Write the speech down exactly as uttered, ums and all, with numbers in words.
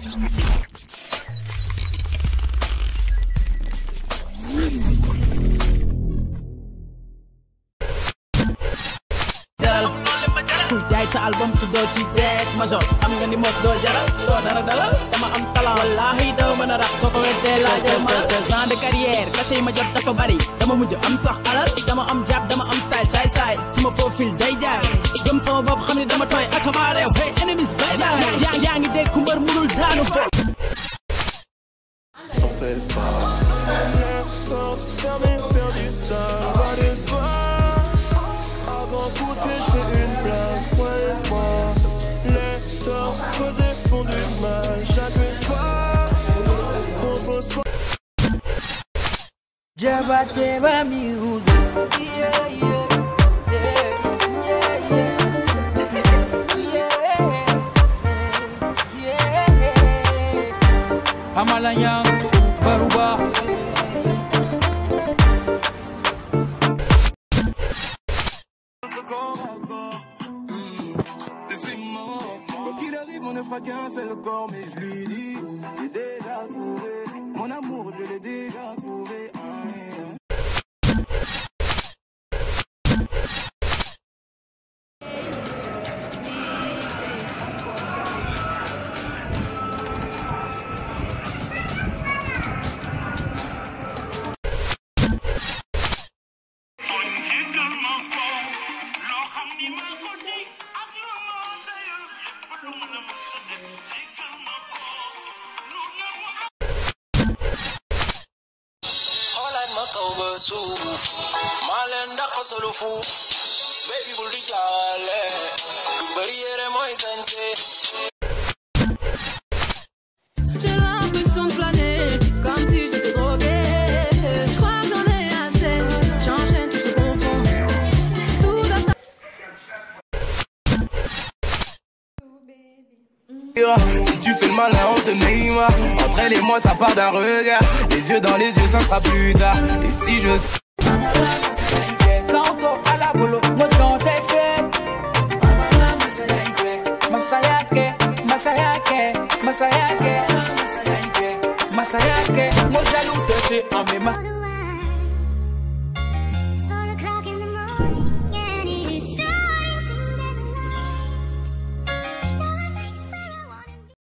sa album to do ci tek major am nga ni mos do jaral do dara dalal dama am talent wallahi do mën a rap ko ko wedde la jama plan de carrière caché ma jot dafa bari dama mujj am sax alal dama am jab dama am style say say suma profil day jaar gëm sama bopp xam ni dama toy ak ma rew hey enemies bay bay yaa yaa ngi dégg ku mbër mënul daanu fo on fait le pas fermé perdu ça va de soi avant coup de pied je fais une place croyez-moi les torts causés font du mal chaque soir compose pas Jabate ba music yeah yeah Amalayang Baruba Quoi qu'il arrive on ne fera qu'un seul corps mais je lui dis j'ai déjà trouvé mon amour je l'ai déjà trouvé Malenda kosolufu baby buldi jale bariere moy santé j'ai l'impression de planer comme si j'étais drogué je crois que j'en ai assez j'enchaîne tout se confond tout ça si tu fais le malin on te Neymar entre elle et moi ça part d'un regard les yeux dans les yeux ça sera plus tard et si je Kanto ala bolo moton tese Masayake Masayake Masayake Masayake Mojalu tese ame mas